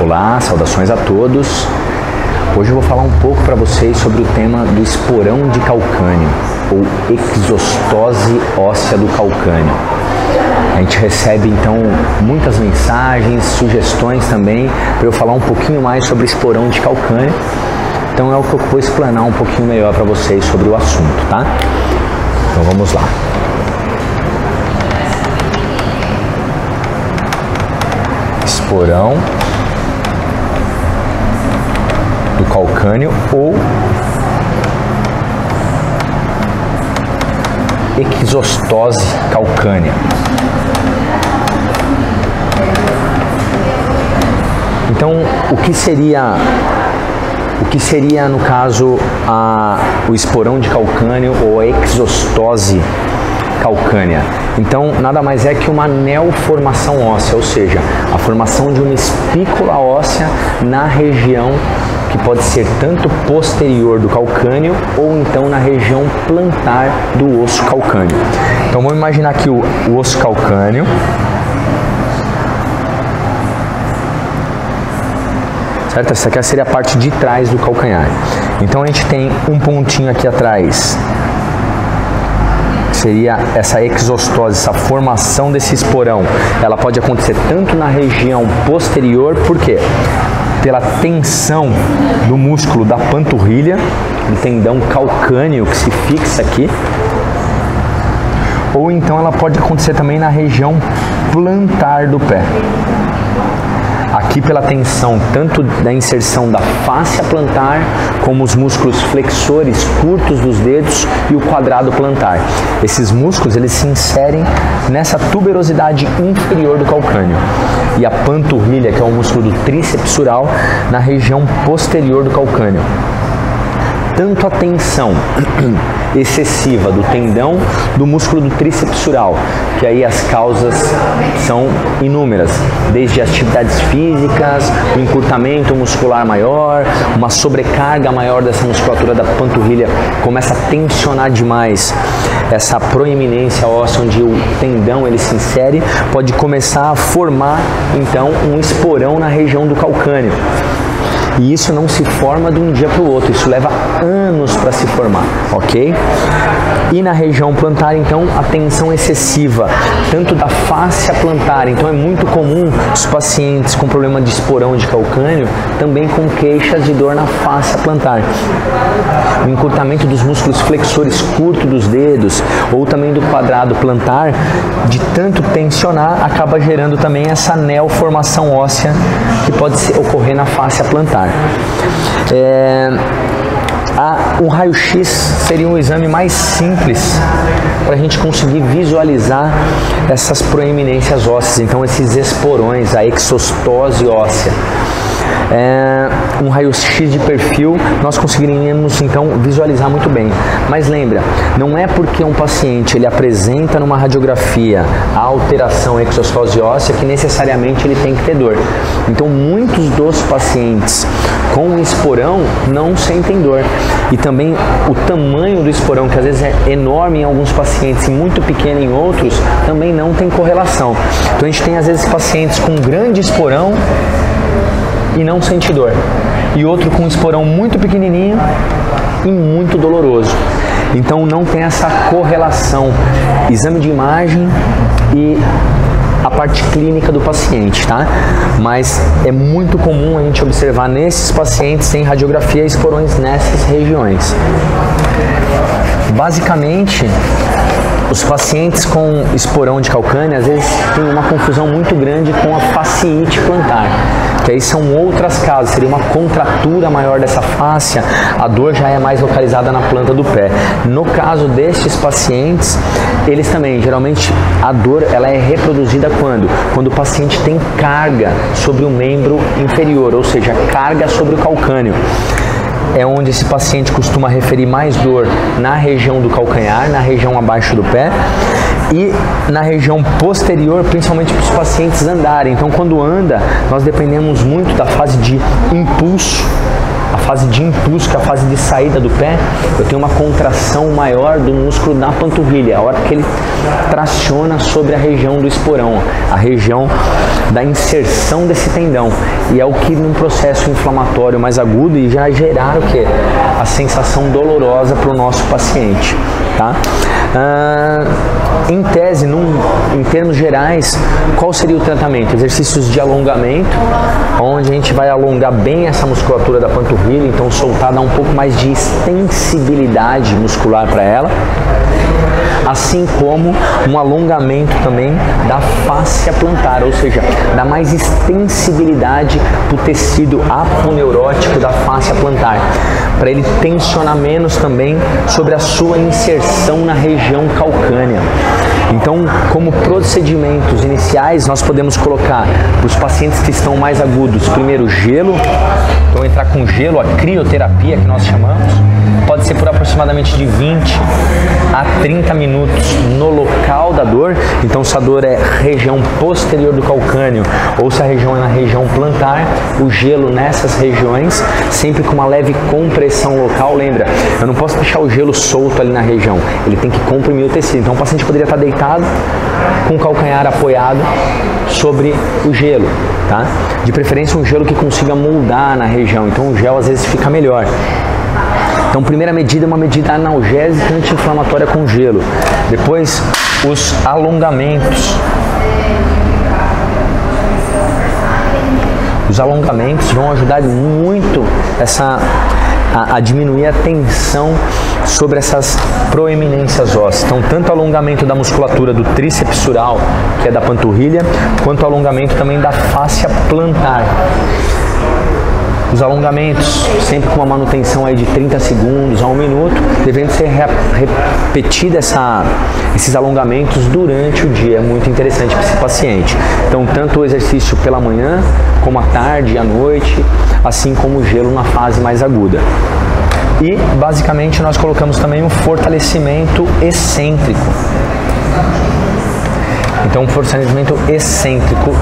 Olá, saudações a todos. Hoje eu vou falar um pouco para vocês sobre o tema do esporão de calcânio, ou exostose óssea do calcânio. A gente recebe então muitas mensagens, sugestões também, para eu falar um pouquinho mais sobre esporão de calcânio. Então é o que eu vou explanar um pouquinho melhor para vocês sobre o assunto, tá? Então vamos lá. Esporão do calcânio ou exostose calcânea. Então, o que seria no caso o esporão de calcânio ou a exostose calcânea? Então, nada mais é que uma neoformação óssea, ou seja, a formação de uma espícula óssea na região que pode ser tanto posterior do calcânio ou então na região plantar do osso calcâneo. Então, vamos imaginar aqui o osso calcâneo. Certo? Essa aqui seria a parte de trás do calcanhar. Então, a gente tem um pontinho aqui atrás, seria essa exostose, essa formação desse esporão. Ela pode acontecer tanto na região posterior, por quê? Pela tensão do músculo da panturrilha, do tendão calcâneo que se fixa aqui, ou então ela pode acontecer também na região plantar do pé. Aqui pela tensão tanto da inserção da fáscia plantar, como os músculos flexores curtos dos dedos e o quadrado plantar. Esses músculos eles se inserem nessa tuberosidade inferior do calcânio. E a panturrilha, que é o músculo do tríceps sural, na região posterior do calcânio. Tanto a tensão excessiva do tendão do músculo do tríceps sural, que aí as causas são inúmeras, desde atividades físicas, o encurtamento muscular maior, uma sobrecarga maior dessa musculatura da panturrilha começa a tensionar demais essa proeminência óssea onde o tendão ele se insere, pode começar a formar então um esporão na região do calcânio. E isso não se forma de um dia para o outro, isso leva anos para se formar, ok? E na região plantar, então, a tensão excessiva, tanto da fáscia plantar, então é muito comum os pacientes com problema de esporão de calcânio, também com queixas de dor na fáscia plantar. O encurtamento dos músculos flexores curtos dos dedos, ou também do quadrado plantar, de tanto tensionar, acaba gerando também essa neoformação óssea que pode ocorrer na fáscia plantar. O raio-x seria um exame mais simples para a gente conseguir visualizar essas proeminências ósseas, então esses esporões, a exostose óssea. Um raio-x de perfil nós conseguiríamos então visualizar muito bem, mas lembra, não é porque um paciente ele apresenta numa radiografia a alteração exostose óssea que necessariamente ele tem que ter dor. Então muitos dos pacientes com esporão não sentem dor, e também o tamanho do esporão, que às vezes é enorme em alguns pacientes e muito pequeno em outros, também não tem correlação. Então a gente tem às vezes pacientes com grande esporão e não sente dor, e outro com um esporão muito pequenininho e muito doloroso. Então não tem essa correlação, exame de imagem e a parte clínica do paciente, tá? Mas é muito comum a gente observar nesses pacientes em radiografia esporões nessas regiões. Basicamente, os pacientes com esporão de calcânio às vezes têm uma confusão muito grande com a fasciite plantar, que aí são outras causas, seria uma contratura maior dessa fáscia, a dor já é mais localizada na planta do pé. No caso destes pacientes, eles também, geralmente a dor ela é reproduzida quando o paciente tem carga sobre o membro inferior, ou seja, carga sobre o calcânio. É onde esse paciente costuma referir mais dor na região do calcanhar, na região abaixo do pé e na região posterior, principalmente para os pacientes andarem. Então, quando anda, nós dependemos muito da fase de impulso, a fase de impulso, que é a fase de saída do pé, eu tenho uma contração maior do músculo da panturrilha, a hora que ele traciona sobre a região do esporão, a região da inserção desse tendão, e é o que num processo inflamatório mais agudo e já gerar o que? A sensação dolorosa para o nosso paciente, tá? Em tese, em termos gerais, qual seria o tratamento? Exercícios de alongamento, onde a gente vai alongar bem essa musculatura da panturrilha, então soltar, dar um pouco mais de extensibilidade muscular para ela, assim como um alongamento também da fáscia plantar, ou seja, dá mais extensibilidade para o tecido aponeurótico da fáscia plantar, para ele tensionar menos também sobre a sua inserção na região calcânea. Então, como procedimentos iniciais, nós podemos colocar para os pacientes que estão mais agudos, primeiro gelo, então entrar com gelo, a crioterapia que nós chamamos, pode ser por aproximadamente de 20 a 30 minutos no local da dor. Então, se a dor é região posterior do calcâneo ou se a região é na região plantar, o gelo nessas regiões, sempre com uma leve compressão local. Lembra, eu não posso deixar o gelo solto ali na região, ele tem que comprimir o tecido. Então, o paciente poderia estar deitado com o calcanhar apoiado sobre o gelo, tá? De preferência um gelo que consiga moldar na região, então o gel às vezes fica melhor. Então, primeira medida é uma medida analgésica anti-inflamatória com gelo. Depois, os alongamentos. Os alongamentos vão ajudar muito a diminuir a tensão sobre essas proeminências ósseas. Então, tanto o alongamento da musculatura do tríceps sural, que é da panturrilha, quanto o alongamento também da fáscia plantar. Os alongamentos, sempre com uma manutenção aí de 30 segundos a 1 minuto, devendo ser repetidos esses alongamentos durante o dia. É muito interessante para esse paciente. Então, tanto o exercício pela manhã, como à tarde e à noite, assim como o gelo na fase mais aguda. E, basicamente, nós colocamos também um fortalecimento excêntrico. Então, um fortalecimento excêntrico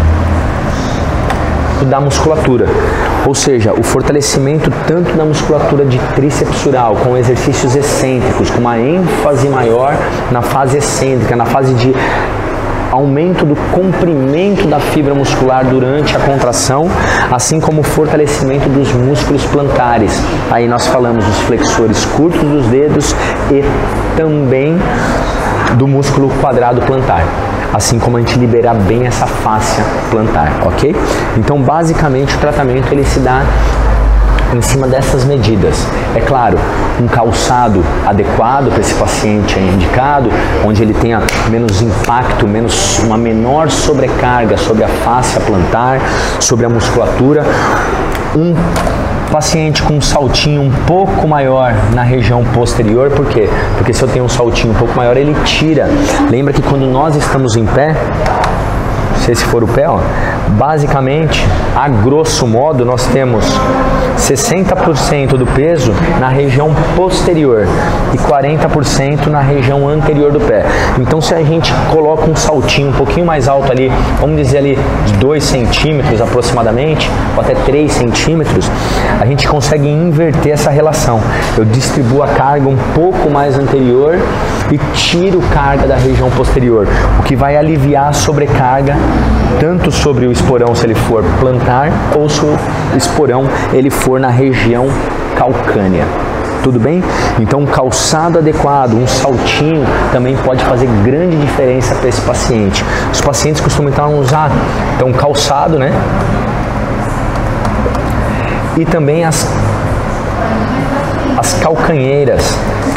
da musculatura, ou seja, o fortalecimento tanto da musculatura de tríceps sural com exercícios excêntricos, com uma ênfase maior na fase excêntrica, na fase de aumento do comprimento da fibra muscular durante a contração, assim como o fortalecimento dos músculos plantares. Aí nós falamos dos flexores curtos dos dedos e também do músculo quadrado plantar, assim como a gente liberar bem essa fáscia plantar, ok? Então, basicamente, o tratamento ele se dá em cima dessas medidas. É claro, um calçado adequado para esse paciente é indicado, onde ele tenha menos impacto, uma menor sobrecarga sobre a fáscia plantar, sobre a musculatura. Um paciente com um saltinho um pouco maior na região posterior, por quê? Porque se eu tenho um saltinho um pouco maior, ele tira. Lembra que quando nós estamos em pé, se esse for o pé, ó, basicamente, a grosso modo, nós temos 60% do peso na região posterior e 40% na região anterior do pé. Então, se a gente coloca um saltinho um pouquinho mais alto ali, vamos dizer ali de 2 centímetros aproximadamente, ou até 3 centímetros, a gente consegue inverter essa relação. Eu distribuo a carga um pouco mais anterior e tiro carga da região posterior, o que vai aliviar a sobrecarga tanto sobre o esporão se ele for plantar ou se o esporão ele for na região calcânea. Tudo bem? Então, um calçado adequado, um saltinho também pode fazer grande diferença para esse paciente. Os pacientes costumam então usar então calçado, né? E também as calcanheiras.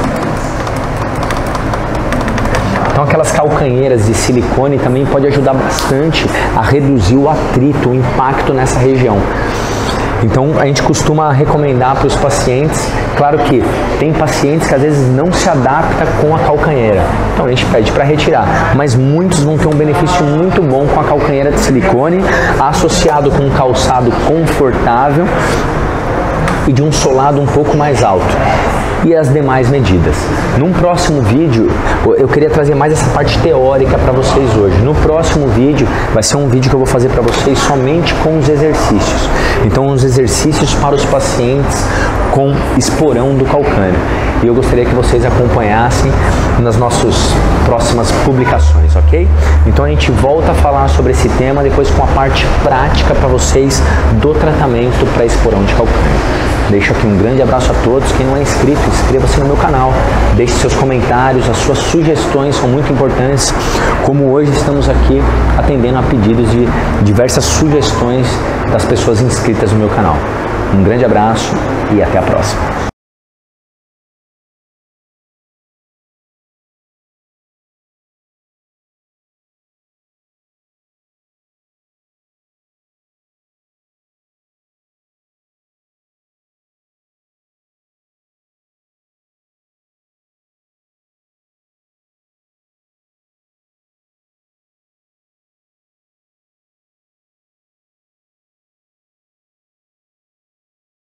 Então, aquelas calcanheiras de silicone também pode ajudar bastante a reduzir o atrito, o impacto nessa região. Então, a gente costuma recomendar para os pacientes, claro que tem pacientes que às vezes não se adaptam com a calcanheira, então a gente pede para retirar, mas muitos vão ter um benefício muito bom com a calcanheira de silicone, associado com um calçado confortável e de um solado um pouco mais alto. e as demais medidas. Num próximo vídeo, eu queria trazer mais essa parte teórica para vocês hoje. No próximo vídeo, vai ser um vídeo que eu vou fazer para vocês somente com os exercícios. Então, os exercícios para os pacientes com esporão do calcâneo. E eu gostaria que vocês acompanhassem nas nossas próximas publicações, ok? Então a gente volta a falar sobre esse tema depois com a parte prática para vocês do tratamento para esporão de calcânio. Deixo aqui um grande abraço a todos. Quem não é inscrito, inscreva-se no meu canal. Deixe seus comentários, as suas sugestões são muito importantes. Como hoje estamos aqui atendendo a pedidos de diversas sugestões das pessoas inscritas no meu canal. Um grande abraço e até a próxima.